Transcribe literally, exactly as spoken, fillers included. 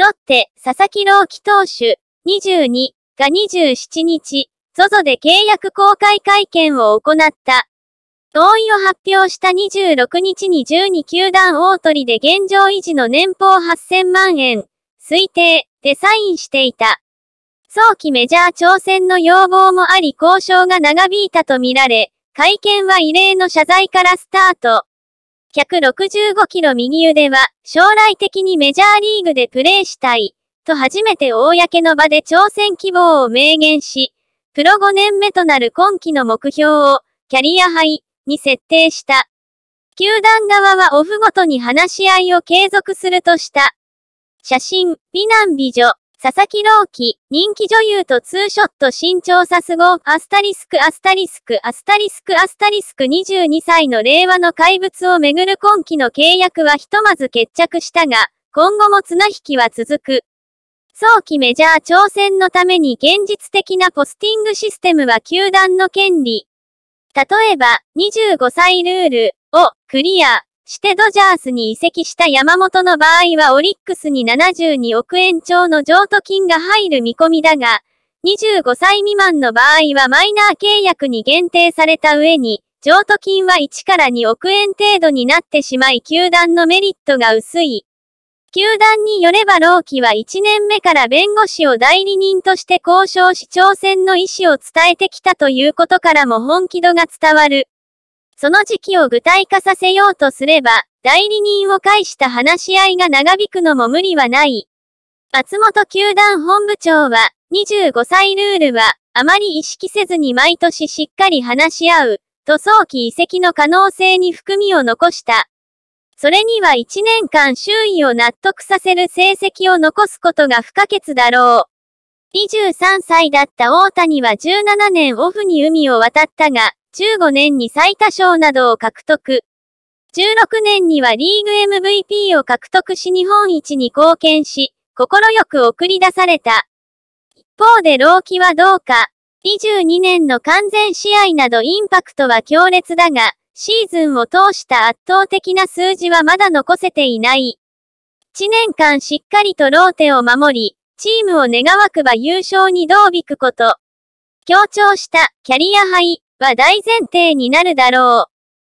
ロッテ、佐々木朗希投手、にじゅうにがにじゅうしちにち、ゾゾ で契約更改会見を行った。同意を発表したにじゅうろくにちにじゅうにきゅうだん大取で現状維持の年俸はっせんまんえん、推定でサインしていた。早期メジャー挑戦の要望もあり交渉が長引いたとみられ、会見は異例の謝罪からスタート。ひゃくろくじゅうごキロ右腕は、将来的にメジャーリーグでプレーしたい、と初めて公の場で挑戦希望を明言し、プロごねんめとなる今季の目標を、キャリアハイに設定した。球団側はオフごとに話し合いを継続するとした。写真、美男美女。佐々木朗希、人気女優とツーショット身長差すご、アスタリスクアスタリスクアスタリスクアスタリスクにじゅうにさいの令和の怪物をめぐる今季の契約はひとまず決着したが、今後も綱引きは続く。早期メジャー挑戦のために現実的なポスティングシステムは球団の権利。例えば、にじゅうごさいルールをクリアしてドジャースに移籍した山本の場合はオリックスにななじゅうにおくえん超の譲渡金が入る見込みだが、にじゅうごさい未満の場合はマイナー契約に限定された上に、譲渡金はいちからにおくえん程度になってしまい球団のメリットが薄い。球団によれば朗希はいちねんめから弁護士を代理人として交渉し挑戦の意思を伝えてきたということからも本気度が伝わる。その時期を具体化させようとすれば、代理人を介した話し合いが長引くのも無理はない。松本球団本部長は、にじゅうごさいルールは、あまり意識せずに毎年しっかり話し合う、と早期移籍の可能性に含みを残した。それにはいちねんかん周囲を納得させる成績を残すことが不可欠だろう。にじゅうさんさいだった大谷はじゅうななねんオフに海を渡ったが、じゅうごねんに最多勝などを獲得。じゅうろくねんにはリーグ エムブイピー を獲得し日本一に貢献し、心よく送り出された。一方で朗希はどうか。にじゅうにねんの完全試合などインパクトは強烈だが、シーズンを通した圧倒的な数字はまだ残せていない。いちねんかんしっかりとローテを守り、チームを願わくば優勝にどうびくこと。強調したキャリアハイは大前提になるだろう。